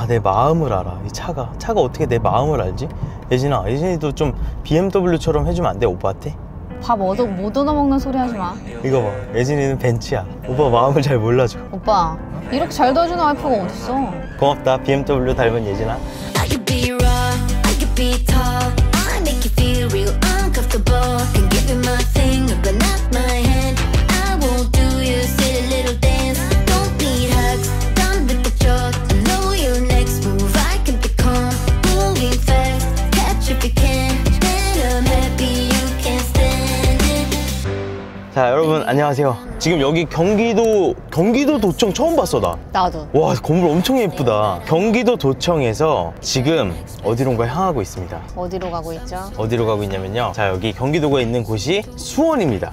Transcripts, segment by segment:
다 내 마음을 알아. 이 차가 어떻게 내 마음을 알지? 예진이도 좀 BMW처럼 해주면 안 돼? 오빠한테? 밥 못 얻어먹는 소리 하지 마. 이거 봐, 예진이는 벤츠야. 오빠 마음을 잘 몰라줘. 오빠 이렇게 잘 도와주는 와이프가 어딨어. 고맙다, BMW 닮은 예진아. 자, 여러분 안녕하세요. 지금 여기 경기도 도청 처음 봤어. 나도. 와, 건물 엄청 예쁘다. 경기도 도청에서 지금 어디론가 향하고 있습니다. 어디로 가고 있죠? 어디로 가고 있냐면요, 자, 여기 경기도가 있는 곳이 수원입니다.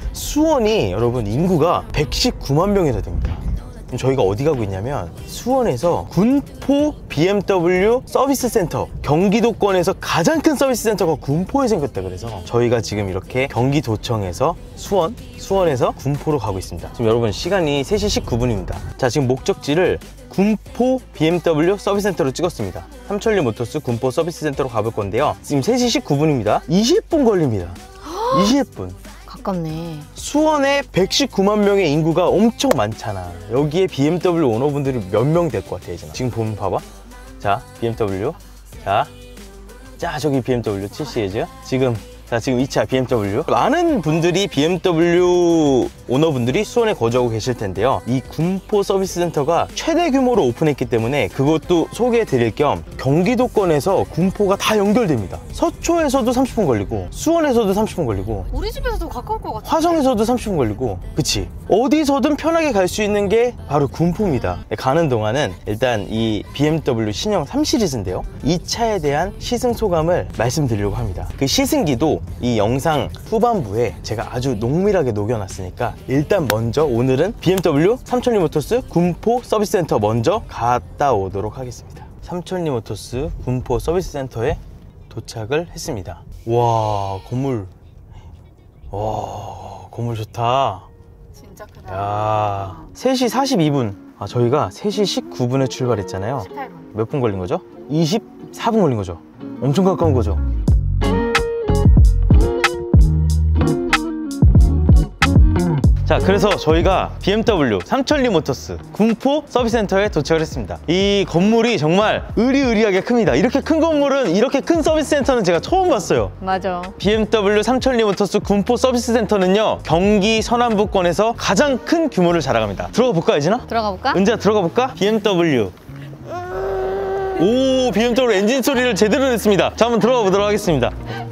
수원이 여러분 인구가 119만 명이나 됩니다. 그럼 저희가 어디 가고 있냐면 수원에서 군포 BMW 서비스 센터, 경기도권에서 가장 큰 서비스 센터가 군포에 생겼다. 그래서 저희가 지금 이렇게 경기도청에서 수원에서 군포로 가고 있습니다. 지금 여러분 시간이 3시 19분입니다 자, 지금 목적지를 군포 BMW 서비스 센터로 찍었습니다. 삼천리 모터스 군포 서비스 센터로 가볼 건데요, 지금 3시 19분입니다 20분 걸립니다. 20분. 가깝네. 수원에 119만 명의 인구가 엄청 많잖아. 여기에 BMW 오너분들이 몇 명 될 것 같아, 예진아? 지금 보면 봐봐. 자, BMW. 자, 저기 BMW 7시리즈. 지금 이 차 BMW. 많은 분들이 BMW 오너분들이 수원에 거주하고 계실 텐데요, 이 군포 서비스 센터가 최대 규모로 오픈했기 때문에 그것도 소개해 드릴 겸 경기도권에서 군포가 다 연결됩니다. 서초에서도 30분 걸리고 수원에서도 30분 걸리고 우리 집에서도 가까울 것 같아. 화성에서도 30분 걸리고, 그치? 어디서든 편하게 갈 수 있는 게 바로 군포입니다. 가는 동안은 일단 이 BMW 신형 3시리즈인데요, 이 차에 대한 시승 소감을 말씀드리려고 합니다. 그 시승기도 이 영상 후반부에 제가 아주 농밀하게 녹여놨으니까 일단 먼저 오늘은 BMW 삼천리 모터스 군포 서비스 센터 먼저 갔다 오도록 하겠습니다. 삼천리 모터스 군포 서비스 센터에 도착을 했습니다. 와, 건물 좋다. 진짜 크다. 야, 3시 42분. 아, 저희가 3시 19분에 출발했잖아요. 18분. 몇 분 걸린 거죠? 24분 걸린 거죠. 엄청 가까운 거죠. 자, 그래서 저희가 BMW 삼천리 모터스 군포 서비스 센터에 도착을 했습니다. 이 건물이 정말 으리으리하게 큽니다. 이렇게 큰 건물은, 이렇게 큰 서비스 센터는 제가 처음 봤어요. 맞아. BMW 삼천리 모터스 군포 서비스 센터는요, 경기 서남부권에서 가장 큰 규모를 자랑합니다. 들어가 볼까, 예진아? 들어가 볼까? 은지야, 들어가 볼까? BMW. 오, BMW 엔진 소리를 제대로 냈습니다. 자, 한번 들어가 보도록 하겠습니다.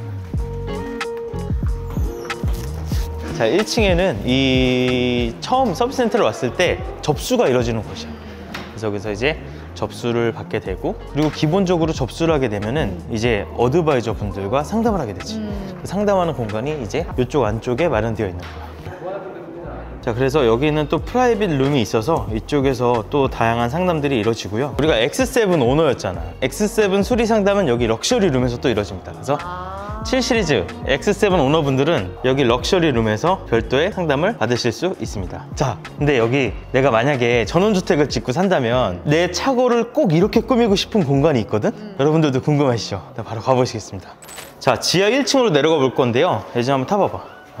자, 1층에는 이 처음 서비스 센터를 왔을 때 접수가 이루어지는 곳이야. 그래서 여기서 이제 접수를 받게 되고, 그리고 기본적으로 접수를 하게 되면은 이제 어드바이저 분들과 상담을 하게 되지. 그 상담하는 공간이 이제 이쪽 안쪽에 마련되어 있는 거야. 자, 그래서 여기는 또 프라이빗 룸이 있어서 이쪽에서 또 다양한 상담들이 이루어지고요. 우리가 X7 오너였잖아. X7 수리 상담은 여기 럭셔리 룸에서 또 이루어집니다. 그래서 7시리즈 X7 오너분들은 여기 럭셔리 룸에서 별도의 상담을 받으실 수 있습니다. 자, 근데 여기 내가 만약에 전원주택을 짓고 산다면 내 차고를 꼭 이렇게 꾸미고 싶은 공간이 있거든? 여러분들도 궁금하시죠? 바로 가보시겠습니다. 자, 지하 1층으로 내려가 볼 건데요, 예진 한번 타봐봐.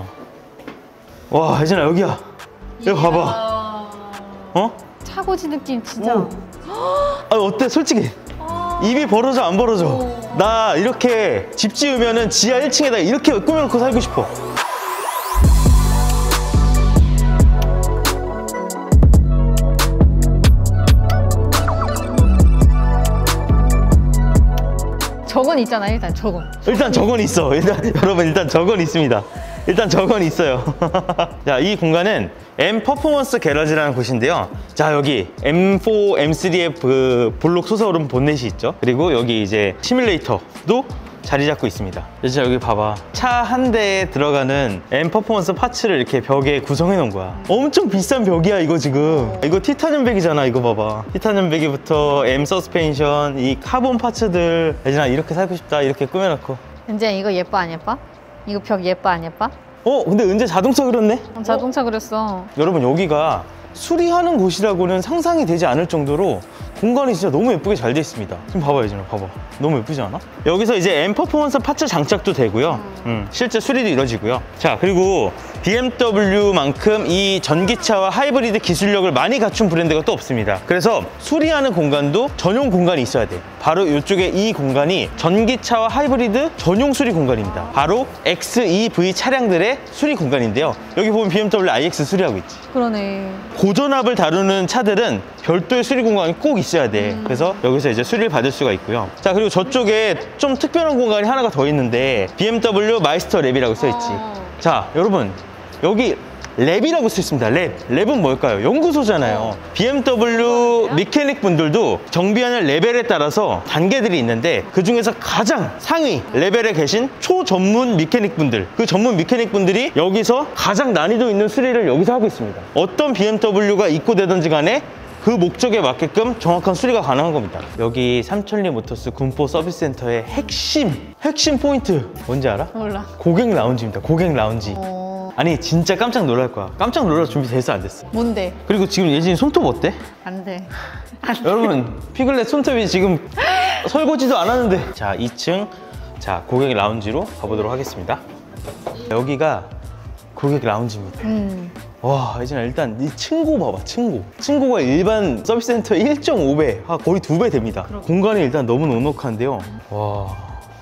와, 예진아, 여기야. 여기 봐봐. 차고지 느낌 진짜. 아, 어때, 솔직히? 입이 벌어져, 안 벌어져? 나 이렇게 집 지으면은 지하 1층에다 이렇게 꾸며놓고 살고 싶어. 저건 있잖아. 일단 저건 있어. 여러분, 일단 저건 있습니다. 일단 저건 있어요. 자, 이 공간은 M 퍼포먼스 게러지라는 곳인데요. 자, 여기 M4, M3의 그 볼록 솟아오른 본넷이 있죠. 그리고 여기 이제 시뮬레이터도 자리 잡고 있습니다. 이제 여기 봐봐. 차 한 대에 들어가는 M 퍼포먼스 파츠를 이렇게 벽에 구성해 놓은 거야. 엄청 비싼 벽이야, 이거 지금. 이거 티타늄 백이잖아, 이거 봐봐. 티타늄 백이부터 M 서스펜션, 이 카본 파츠들. 예진아, 이렇게 살고 싶다, 이렇게 꾸며놓고. 은지야, 이거 예뻐 안 예뻐? 이거 벽 예뻐 안 예뻐? 근데 은재 자동차 그렸네? 자동차 그렸어. 여러분, 여기가 수리하는 곳이라고는 상상이 되지 않을 정도로 공간이 진짜 너무 예쁘게 잘 돼 있습니다. 지금 봐봐요, 지금 봐봐. 너무 예쁘지 않아? 여기서 이제 M 퍼포먼스 파츠 장착도 되고요. 실제 수리도 이루어지고요. 자, 그리고 BMW만큼 이 전기차와 하이브리드 기술력을 많이 갖춘 브랜드가 또 없습니다. 그래서 수리하는 공간도 전용 공간이 있어야 돼요. 바로 이쪽에 이 공간이 전기차와 하이브리드 전용 수리 공간입니다. 바로 XEV 차량들의 수리 공간인데요. 여기 보면 BMW iX 수리하고 있지. 그러네. 고전압을 다루는 차들은 별도의 수리 공간이 꼭 있어야 돼. 그래서 여기서 이제 수리를 받을 수가 있고요. 자, 그리고 저쪽에 좀 특별한 공간이 하나가 더 있는데 BMW 마이스터 랩이라고 써있지. 자, 여러분, 여기 랩이라고 써있습니다. 랩은 뭘까요? 연구소잖아요. BMW 미케닉 분들도 정비하는 레벨에 따라서 단계들이 있는데 그 중에서 가장 상위 레벨에 계신 초전문 미케닉 분들, 그 전문 미케닉 분들이 여기서 가장 난이도 있는 수리를 여기서 하고 있습니다. 어떤 BMW가 입고되든지 간에 그 목적에 맞게끔 정확한 수리가 가능한 겁니다. 여기 삼천리 모터스 군포 서비스 센터의 핵심 포인트 뭔지 알아? 몰라. 고객 라운지입니다. 고객 라운지. 아니 진짜 깜짝 놀랄 거야. 깜짝 놀랄 준비 됐어 안 됐어? 뭔데? 그리고 지금 예진이 손톱 어때? 안 돼. 여러분 피글렛 손톱이 지금 설거지도 안 하는데. 자, 2층 자 고객 라운지로 가보도록 하겠습니다. 여기가 고객 라운지입니다. 와, 예진아 일단 이 층고 봐봐. 층고가 일반 서비스 센터의 1.5배 거의 2배 됩니다. 공간이 일단 너무 넉넉한데요. 와,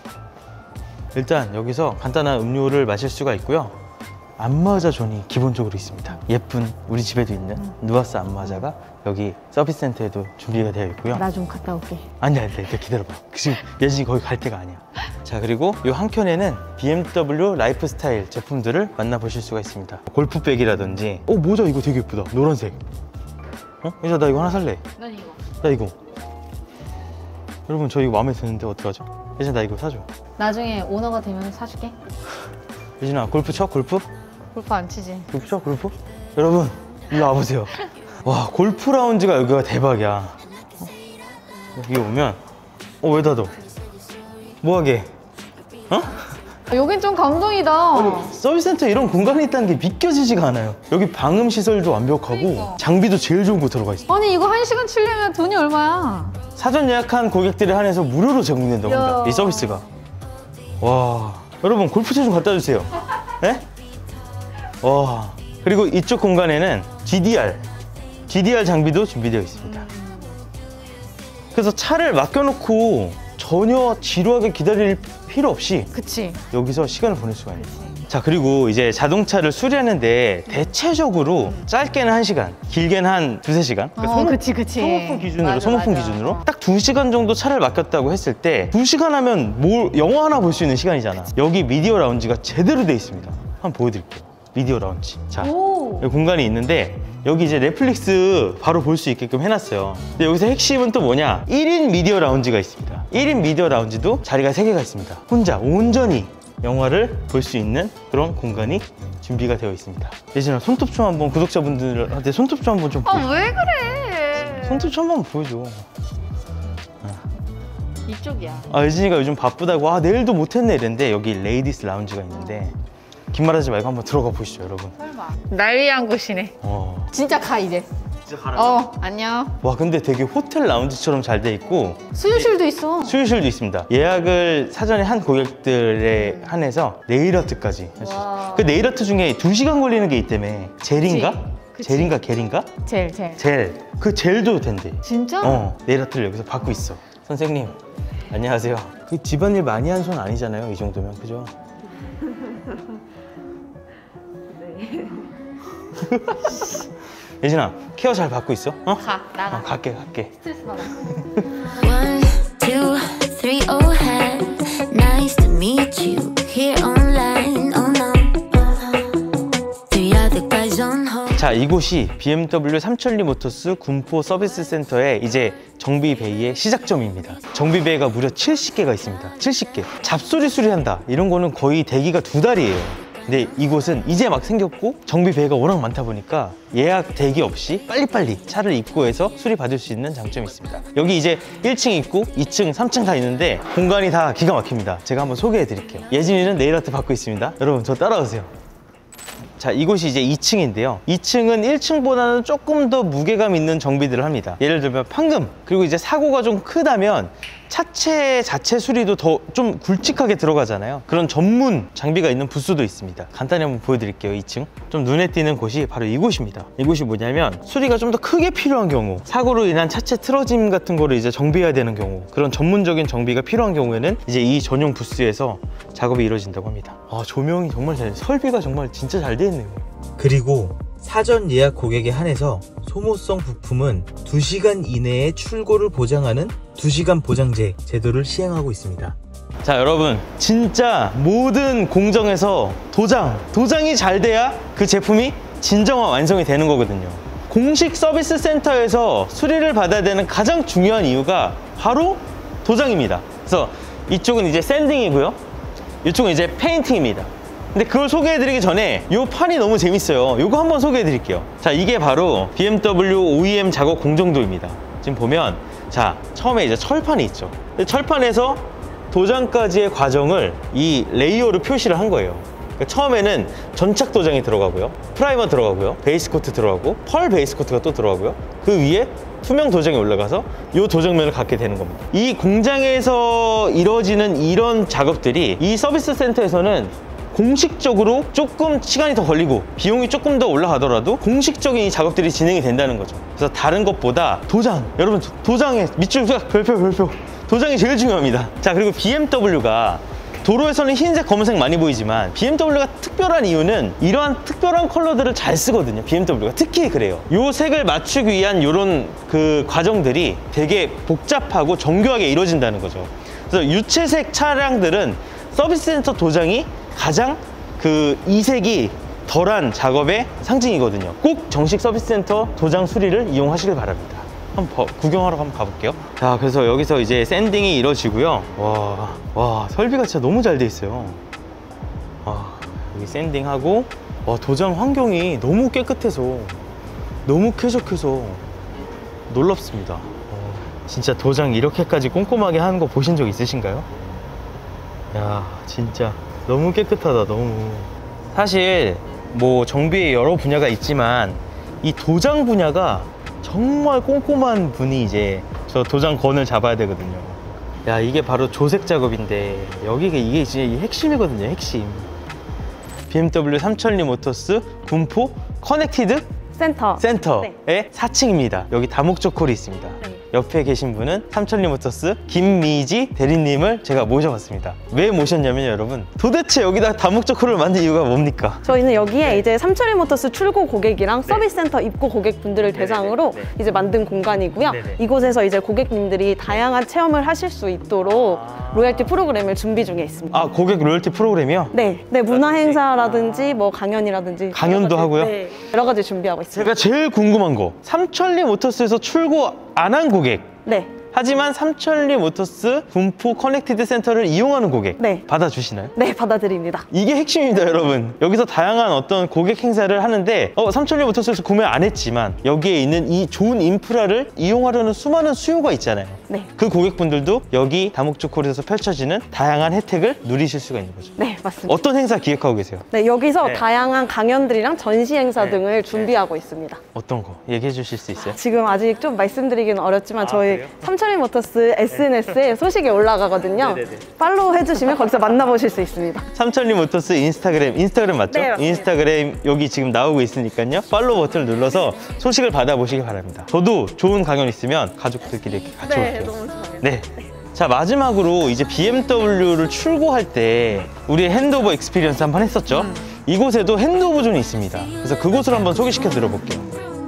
일단 여기서 간단한 음료를 마실 수가 있고요. 안마자 존이 기본적으로 있습니다. 예쁜 우리 집에도 있는 누아스 안마자가 여기 서비스 센터에도 준비가 되어 있고요. 나 좀 갔다 올게. 아니야, 기다려봐. 지금 예진이 거기 갈 때가 아니야. 자, 그리고 이 한켠에는 BMW 라이프 스타일 제품들을 만나보실 수가 있습니다. 골프백이라든지 모자 이거 되게 예쁘다. 노란색. 예진아 나 이거 하나 살래. 난 이거. 나 이거. 여러분 저 이거 마음에 드는데 어떡하죠? 예진아 나 이거 사줘. 나중에 오너가 되면 사줄게. 예진아 골프 쳐? 골프 골프 안 치지. 골프 쳐? 골프? 여러분 일로 와보세요. 와, 골프 라운지가 여기가 대박이야. 여기 오면 왜 닫어? 뭐하게? 여긴 좀 감동이다. 서비스 센터에 이런 공간이 있다는 게 믿겨지지가 않아요. 여기 방음 시설도 완벽하고 그러니까. 장비도 제일 좋은 거 들어가 있어. 아니 이거 1시간 치려면 돈이 얼마야? 사전 예약한 고객들에 한해서 무료로 제공된다고 합니다. 야. 이 서비스가. 와, 여러분 골프채 좀 갖다 주세요. 네? 와, 그리고 이쪽 공간에는 GDR 장비도 준비되어 있습니다. 그래서 차를 맡겨놓고 전혀 지루하게 기다릴 필요 없이 그치. 여기서 시간을 보낼 수가 있는 거예요. 자, 그리고 이제 자동차를 수리하는데 대체적으로 짧게는 1시간, 길게는 한 2~3시간. 그치. 소모품 기준으로, 맞아, 소모품 맞아. 기준으로 딱 2시간 정도 차를 맡겼다고 했을 때 2시간 하면 영화 하나 볼 수 있는 시간이잖아. 여기 미디어 라운지가 제대로 돼 있습니다. 한번 보여드릴게요. 미디어 라운지. 자, 여기 공간이 있는데 여기 이제 넷플릭스 바로 볼 수 있게끔 해놨어요. 근데 여기서 핵심은 또 뭐냐? 1인 미디어 라운지가 있습니다. 1인 미디어 라운지도 자리가 3개가 있습니다. 혼자 온전히 영화를 볼 수 있는 그런 공간이 준비가 되어 있습니다. 예진아 손톱 좀 한번 구독자분들한테 손톱 좀 한번 좀 보여줘. 왜 그래? 손톱 좀 한번 보여줘. 이쪽이야. 예진이가 요즘 바쁘다고 내일도 못했네 이랬는데 여기 레이디스 라운지가 있는데 긴 말하지 말고 한번 들어가 보시죠, 여러분. 설마. 날 위한 곳이네. 진짜 가 이제. 진짜 가라. 안녕. 와, 근데 되게 호텔 라운지처럼 잘 돼 있고 수유실도 있어. 수유실도 있습니다. 예약을 사전에 한 고객들에 한해서 네일 아트까지 할 수 있어요. 와. 그 네일 아트 중에 2시간 걸리는 게 있다며. 젤인가? 그치. 젤인가 겔인가? 젤. 젤. 그 젤도 된대. 진짜? 네일 아트를 여기서 받고 있어. 선생님, 안녕하세요. 그 집안일 많이 한 손 아니잖아요, 이 정도면. 그죠? 예진아, 케어 잘 받고 있어? 나가. 갈게. 스트레스 받아. 1, 2, 3, oh hi. Nice to meet you here online. Oh no. 3 other guys on hold. 자, 이곳이 BMW 삼천리 모터스 군포 서비스 센터의 이제 정비 베이의 시작점입니다. 정비 베이가 무려 70개가 있습니다. 70개. 잡소리 수리한다 이런 거는 거의 대기가 2달이에요. 근데 이곳은 이제 막 생겼고 정비 베이가 워낙 많다 보니까 예약 대기 없이 빨리빨리 차를 입고해서 수리 받을 수 있는 장점이 있습니다. 여기 이제 1층 있고 2층, 3층 다 있는데 공간이 다 기가 막힙니다. 제가 한번 소개해 드릴게요. 예진이는 네일 아트 받고 있습니다. 여러분 저 따라오세요. 자, 이곳이 이제 2층인데요. 2층은 1층보다는 조금 더 무게감 있는 정비들을 합니다. 예를 들면 판금, 그리고 이제 사고가 좀 크다면 차체 자체 수리도 더 좀 굵직하게 들어가잖아요. 그런 전문 장비가 있는 부스도 있습니다. 간단히 한번 보여드릴게요. 2층 좀 눈에 띄는 곳이 바로 이곳입니다. 이곳이 뭐냐면 수리가 좀 더 크게 필요한 경우, 사고로 인한 차체 틀어짐 같은 거를 이제 정비해야 되는 경우, 그런 전문적인 정비가 필요한 경우에는 이제 이 전용 부스에서 작업이 이루어진다고 합니다. 아, 조명이 정말 설비가 정말 진짜 잘 돼 있네요. 그리고 사전 예약 고객에 한해서 소모성 부품은 2시간 이내에 출고를 보장하는 2시간 보장제 제도를 시행하고 있습니다. 자, 여러분, 진짜 모든 공정에서 도장이 잘 돼야 그 제품이 진정한 완성이 되는 거거든요. 공식 서비스 센터에서 수리를 받아야 되는 가장 중요한 이유가 바로 도장입니다. 그래서 이쪽은 이제 샌딩이고요, 이쪽은 이제 페인팅입니다. 근데 그걸 소개해드리기 전에 이 판이 너무 재밌어요. 이거 한번 소개해드릴게요. 자, 이게 바로 BMW OEM 작업 공정도입니다. 지금 보면, 자, 처음에 이제 철판이 있죠. 철판에서 도장까지의 과정을 이 레이어로 표시를 한 거예요. 그러니까 처음에는 전착 도장이 들어가고요, 프라이머 들어가고요, 베이스 코트 들어가고, 펄 베이스 코트가 또 들어가고요, 그 위에 투명 도장이 올라가서 이 도장면을 갖게 되는 겁니다. 이 공장에서 이루어지는 이런 작업들이 이 서비스 센터에서는 공식적으로 조금 시간이 더 걸리고 비용이 조금 더 올라가더라도 공식적인 이 작업들이 진행이 된다는 거죠. 그래서 다른 것보다 도장, 여러분, 도장에 밑줄 별표 도장이 제일 중요합니다. 자, 그리고 BMW가 도로에서는 흰색, 검은색 많이 보이지만 BMW가 특별한 이유는 이러한 특별한 컬러들을 잘 쓰거든요. BMW가 특히 그래요. 요 색을 맞추기 위한 요런 그 과정들이 되게 복잡하고 정교하게 이루어진다는 거죠. 그래서 유채색 차량들은 서비스 센터 도장이 가장 그 이색이 덜한 작업의 상징이거든요. 꼭 정식 서비스 센터 도장 수리를 이용하시길 바랍니다. 한번 구경하러 한번 가볼게요. 자, 그래서 여기서 이제 샌딩이 이루어지고요. 와, 설비가 진짜 너무 잘 돼 있어요. 여기 샌딩하고, 와, 도장 환경이 너무 깨끗해서, 너무 쾌적해서 놀랍습니다. 진짜 도장 이렇게까지 꼼꼼하게 하는 거 보신 적 있으신가요? 야, 진짜 너무 깨끗하다. 너무. 사실 뭐 정비의 여러 분야가 있지만 이 도장 분야가 정말 꼼꼼한 분이 이제 저 도장 건을 잡아야 되거든요. 야, 이게 바로 조색 작업인데 여기가 이게 이제 핵심이거든요. 핵심. BMW 3000리 모터스 군포 커넥티드 센터의 네. 4층입니다. 여기 다목적 콜이 있습니다. 네. 옆에 계신 분은 3000리 모터스 김미지 대리님을 제가 모셔봤습니다. 왜 모셨냐면 여러분, 도대체 여기다 다목적 콜을 만든 이유가 뭡니까? 저희는 여기에 이제 3000리 모터스 출고 고객이랑 서비스 센터 입고 고객분들을 대상으로 이제 만든 공간이고요. 이곳에서 이제 고객님들이 다양한 체험을 하실 수 있도록 로열티 프로그램을 준비 중에 있습니다. 아, 고객 로열티 프로그램이요? 네, 문화 행사라든지 뭐 강연이라든지 강연도 하고요? 네, 여러 가지 준비하고 있습니다. 제가 제일 궁금한 거, 3000리 모터스에서 출고 안 한 고객, 네. 하지만 3000리 모터스 군포 커넥티드 센터를 이용하는 고객 네. 받아주시나요? 네, 받아드립니다. 이게 핵심입니다, 여러분. 여기서 다양한 어떤 고객 행사를 하는데 3000리 모터스에서 구매 안 했지만 여기에 있는 이 좋은 인프라를 이용하려는 수많은 수요가 있잖아요. 네. 그 고객분들도 여기 다목적 콜에서 펼쳐지는 다양한 혜택을 누리실 수가 있는 거죠. 네, 맞습니다. 어떤 행사 기획하고 계세요? 네, 여기서 다양한 강연들이랑 전시 행사 등을 준비하고 있습니다. 어떤 거 얘기해 주실 수 있어요? 지금 아직 좀 말씀드리기는 어렵지만 저희 3000리 모터스 SNS에 소식이 올라가거든요. 팔로우 해주시면 거기서 만나보실 수 있습니다. 3000리 모터스 인스타그램 맞죠? 네, 맞습니다. 인스타그램 여기 지금 나오고 있으니까요. 팔로우 버튼을 눌러서 소식을 받아보시기 바랍니다. 저도 좋은 강연 있으면 가족들끼리 이렇게 같이 올게요. 너무 좋아요. 네. 자, 마지막으로 이제 BMW를 출고할 때 우리 핸드오버 익스피리언스 한번 했었죠? 이곳에도 핸드오버 존이 있습니다. 그래서 그곳을 한번 소개시켜 드려볼게요.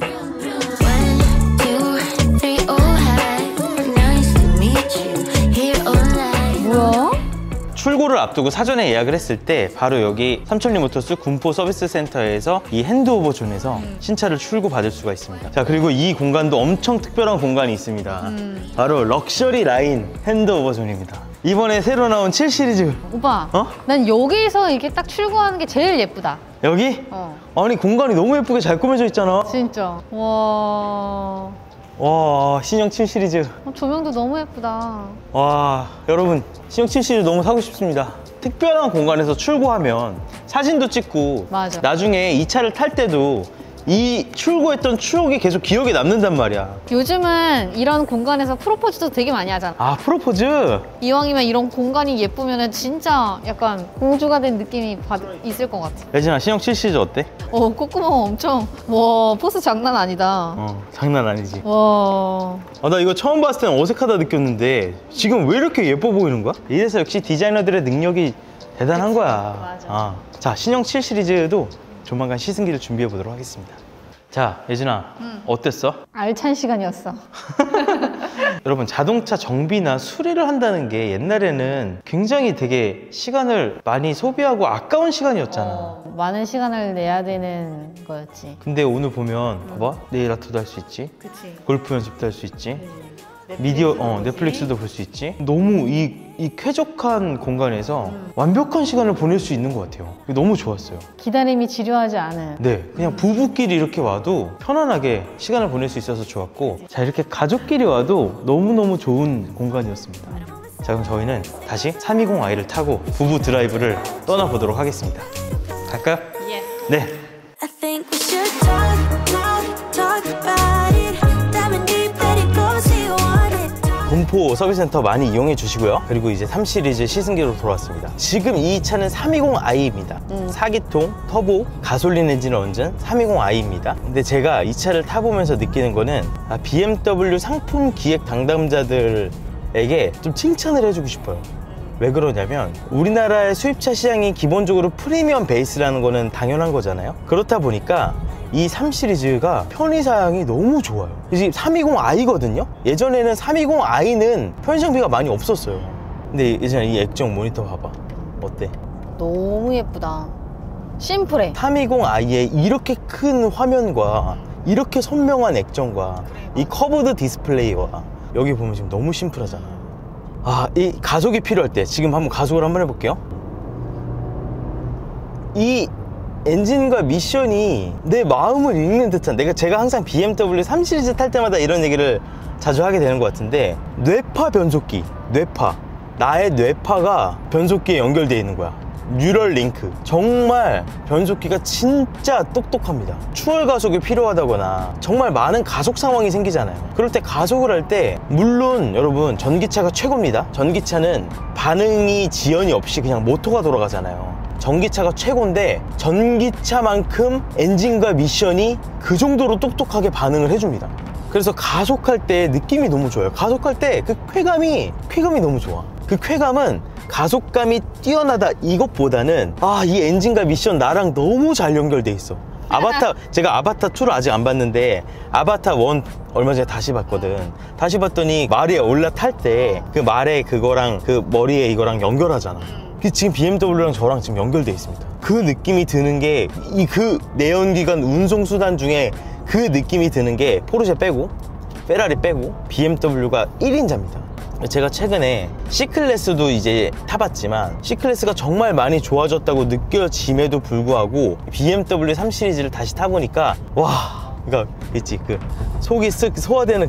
1, 2, 3, oh hi. Nice to meet you. Here all night. 뭐야? 출고를 앞두고 사전에 예약을 했을 때 바로 여기 3000리 모터스 군포 서비스 센터에서 이 핸드오버 존에서 신차를 출고 받을 수가 있습니다. 자, 그리고 이 공간도 엄청 특별한 공간이 있습니다. 바로 럭셔리 라인 핸드오버 존입니다. 이번에 새로 나온 7 시리즈. 오빠, 난 여기서 이렇게 딱 출고하는 게 제일 예쁘다. 여기? 아니, 공간이 너무 예쁘게 잘 꾸며져 있잖아. 진짜. 와. 와, 신형 7 시리즈. 조명도 너무 예쁘다. 와, 여러분, 신형 7 시리즈 너무 사고 싶습니다. 특별한 공간에서 출고하면 사진도 찍고 맞아. 나중에 이 차를 탈 때도 이 출고했던 추억이 계속 기억에 남는단 말이야. 요즘은 이런 공간에서 프로포즈도 되게 많이 하잖아. 아, 프로포즈? 이왕이면 이런 공간이 예쁘면 진짜 약간 공주가 된 느낌이 있을 것 같아. 예진아, 신형 7시리즈 어때? 콧구멍 엄청, 와, 포스 장난 아니다. 장난 아니지. 와. 나 이거 처음 봤을 때는 어색하다 느꼈는데 지금 왜 이렇게 예뻐 보이는 거야? 이래서 역시 디자이너들의 능력이 대단한 거야. 맞아. 자, 신형 7 시리즈도 조만간 시승기를 준비해 보도록 하겠습니다. 자, 예진아, 어땠어? 알찬 시간이었어. 여러분, 자동차 정비나 수리를 한다는 게 옛날에는 굉장히 되게 시간을 많이 소비하고 아까운 시간이었잖아. 많은 시간을 내야 되는 거였지. 근데 오늘 보면 봐봐, 네일 아트도 할 수 있지, 그치. 골프 연습도 할 수 있지, 넷플릭스도 볼 수 있지. 너무 이 쾌적한 공간에서 완벽한 시간을 보낼 수 있는 것 같아요. 너무 좋았어요. 기다림이 지루하지 않은. 네, 그냥 부부끼리 이렇게 와도 편안하게 시간을 보낼 수 있어서 좋았고, 자, 이렇게 가족끼리 와도 너무너무 좋은 공간이었습니다. 자, 그럼 저희는 다시 320i를 타고 부부 드라이브를 떠나보도록 하겠습니다. 갈까요? 네. I think we should talk about it. Dive deep, let it go, see you want it. 본포 서비스센터 많이 이용해 주시고요. 그리고 이제 3 시리즈 시승기로 돌아왔습니다. 지금 이 차는 320i입니다. 4기통 터보 가솔린 엔진을 얹은 320i입니다. 근데 제가 이 차를 타보면서 느끼는 거는 BMW 상품 기획 담당자들에게 좀 칭찬을 해주고 싶어요. 왜 그러냐면 우리나라의 수입차 시장이 기본적으로 프리미엄 베이스라는 거는 당연한 거잖아요. 그렇다 보니까 이 3 시리즈가 편의사양이 너무 좋아요. 이제 320i거든요. 예전에는 320i는 편의장비가 많이 없었어요. 근데 예전에 이 액정 모니터 봐봐. 어때? 너무 예쁘다. 심플해. 320i의 이렇게 큰 화면과 이렇게 선명한 액정과 이 커브드 디스플레이와 여기 보면 지금 너무 심플하잖아. 이 가속이 필요할 때 지금 한번 가속을 한번 해볼게요. 이 엔진과 미션이 내 마음을 읽는 듯한, 제가 항상 BMW 3 시리즈 탈 때마다 이런 얘기를 자주 하게 되는 것 같은데, 뇌파 변속기, 나의 뇌파가 변속기에 연결되어 있는 거야. 뉴럴 링크. 정말 변속기가 진짜 똑똑합니다. 추월 가속이 필요하다거나 정말 많은 가속 상황이 생기잖아요. 그럴 때 가속을 할 때 물론 여러분 전기차가 최고입니다. 전기차는 반응이 지연이 없이 그냥 모터가 돌아가잖아요. 전기차가 최고인데 전기차만큼 엔진과 미션이 그 정도로 똑똑하게 반응을 해줍니다. 그래서 가속할 때 느낌이 너무 좋아요. 가속할 때 그 쾌감이 너무 좋아. 그 쾌감은 가속감이 뛰어나다 이것보다는 이 엔진과 미션 나랑 너무 잘 연결돼 있어. 제가 아바타 2를 아직 안 봤는데 아바타 1 얼마 전에 다시 봤거든. 다시 봤더니 말에 올라탈 때 그 말에 그거랑 그 머리에 이거랑 연결하잖아. 지금 BMW랑 저랑 지금 연결돼 있습니다. 그 느낌이 드는 게 그 내연기관 운송수단 중에 그 느낌이 드는 게 포르쉐 빼고 페라리 빼고 BMW가 1인자입니다. 제가 최근에 C클래스도 이제 타봤지만 C클래스가 정말 많이 좋아졌다고 느껴짐에도 불구하고 BMW 3 시리즈를 다시 타보니까 그러니까 있지, 그 속이 쓱 소화되는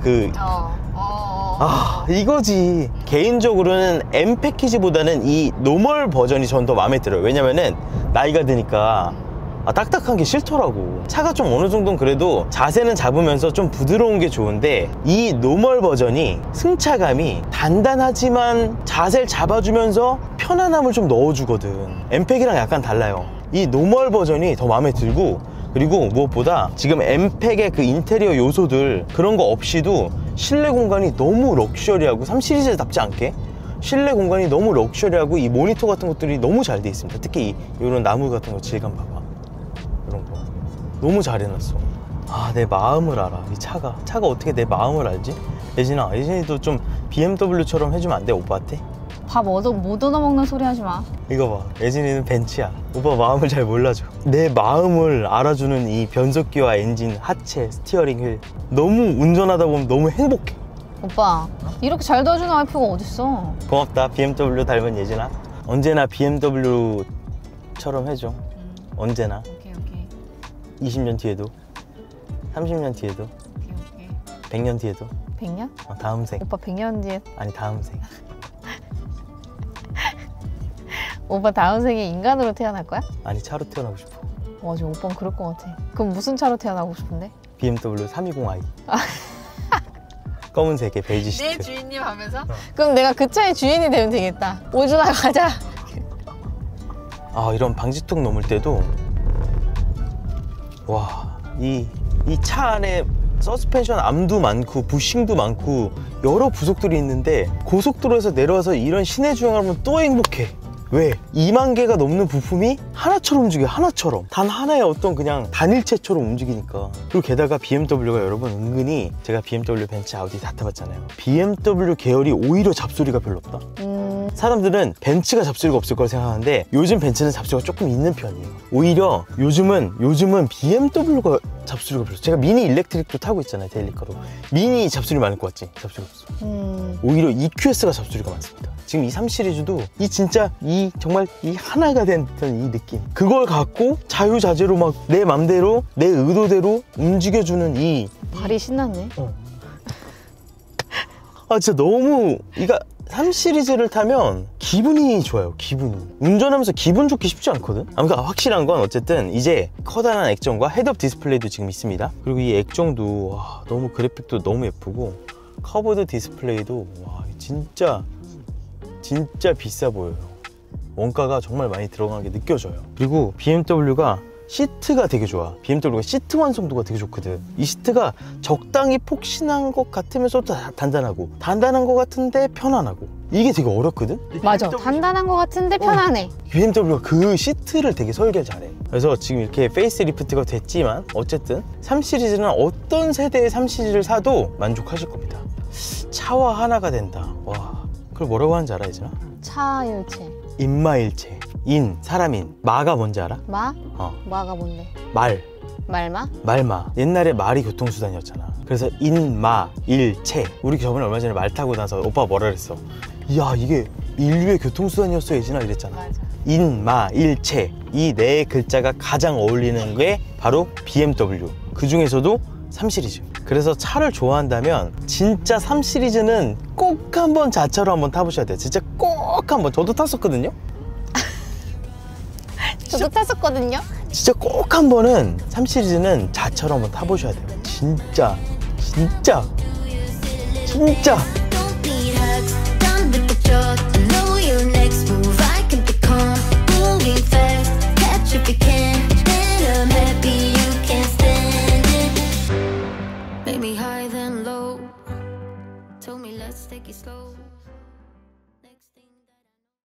이거지. 개인적으로는 M 패키지보다는 이 노멀 버전이 전 더 마음에 들어요. 왜냐면은 나이가 드니까 딱딱한 게 싫더라고. 차가 좀 어느 정도는 그래도 자세는 잡으면서 좀 부드러운 게 좋은데 이 노멀 버전이 승차감이 단단하지만 자세를 잡아주면서 편안함을 좀 넣어주거든. M팩이랑 약간 달라요. 이 노멀 버전이 더 마음에 들고, 그리고 무엇보다 지금 M팩의 그 인테리어 요소들 그런 거 없이도 실내 공간이 너무 럭셔리하고 3 시리즈답지 않게 실내 공간이 너무 럭셔리하고 이 모니터 같은 것들이 너무 잘 돼 있습니다. 특히 이런 나무 같은 거 질감 봐봐. 이런 거 너무 잘 해놨어. 내 마음을 알아. 이 차가 어떻게 내 마음을 알지? 예진이도 좀 BMW처럼 해주면 안 돼? 오빠한테? 밥 못 얻어먹는 소리 하지 마. 이거 봐, 예진이는 벤츠야. 오빠 마음을 잘 몰라줘. 내 마음을 알아주는 이 변속기와 엔진, 하체, 스티어링 휠, 너무 운전하다 보면 너무 행복해. 오빠, 이렇게 잘 도와주는 와이프가 어딨어. 고맙다. BMW 닮은 예진아. 언제나 BMW처럼 해줘. 언제나. 오케이. 20년 뒤에도, 30년 뒤에도, 오케이. 100년 뒤에도. 100년? 다음 생. 오빠 100년 뒤에. 아니, 다음 생. 오빠 다음 생에 인간으로 태어날 거야? 아니 차로 태어나고 싶어. 저 오빠는 그럴 것 같아. 그럼 무슨 차로 태어나고 싶은데? BMW 320i. 검은색의 베이지 시트. 내 주인님 하면서? 그럼 내가 그 차의 주인이 되면 되겠다. 오준아 가자. 아 이런 방지턱 넘을 때도 와 이 차 안에 서스펜션 암도 많고 부싱도 많고 여러 부속들이 있는데 고속도로에서 내려와서 이런 시내 주행을 하면 또 행복해. 왜? 2만 개가 넘는 부품이 하나처럼 움직여. 하나처럼 단 하나의 어떤 그냥 단일체처럼 움직이니까. 그리고 게다가 BMW가 여러분 은근히 제가 BMW, 벤츠, 아우디 다 타봤잖아요. BMW 계열이 오히려 잡소리가 별로 없다. 사람들은 벤츠가 잡소리가 없을 거라 생각하는데 요즘 벤츠는 잡소리가 조금 있는 편이에요. 오히려 요즘은 BMW가 잡소리가 별로. 제가 미니 일렉트릭도 타고 있잖아요. 데일리카로. 미니 잡소리 많을 것 같지? 잡소리가 없어. 오히려 EQS가 잡소리가 많습니다. 지금 이 3 시리즈도 이 진짜 이 정말 이 하나가 된 듯한 이 느낌, 그걸 갖고 자유자재로 막 내 맘대로 내 의도대로 움직여주는 이 발이 신났네. 아 진짜 너무 이가 3 시리즈를 타면 기분이 좋아요. 기분이 운전하면서 기분 좋기 쉽지 않거든. 아무튼 확실한 건 어쨌든 이제 커다란 액정과 헤드업 디스플레이도 지금 있습니다. 그리고 이 액정도 와, 너무 그래픽도 너무 예쁘고 커브드 디스플레이도 와 진짜 비싸 보여요. 원가가 정말 많이 들어간 게 느껴져요. 그리고 BMW가 시트가 되게 좋아. BMW가 시트 완성도가 되게 좋거든. 이 시트가 적당히 폭신한 것 같으면서도 단단한 것 같은데 편안하고, 이게 되게 어렵거든? 맞아. 단단한 것 같은데 편하네. BMW가 그 시트를 되게 설계를 잘해. 그래서 지금 이렇게 페이스리프트가 됐지만 어쨌든 3 시리즈는 어떤 세대의 3 시리즈를 사도 만족하실 겁니다. 차와 하나가 된다. 와, 그걸 뭐라고 하는지 알아, 이진아? 차일체. 인마일체. 인, 사람인. 마가 뭔지 알아? 마? 어. 마가 뭔데? 말. 말마? 말마. 옛날에 말이 교통수단이었잖아. 그래서 인마일체. 우리 저번에 얼마 전에 말 타고 나서 오빠가 뭐라 그랬어? 이야, 이게 인류의 교통수단이었어, 예진아, 이랬잖아. 맞아. 인마일체. 이 네 글자가 가장 어울리는 게 바로 BMW. 그 중에서도 3 시리즈. 그래서 차를 좋아한다면 진짜 3 시리즈는 꼭 한번 자차로 한번 타보셔야 돼요. 진짜 꼭 한번. 저도 탔었거든요. 저도 탔었거든요. 진짜 꼭 한 번은 3 시리즈는 자차로 한번 타보셔야 돼요. 진짜 Don't need hugs, done with the drugs.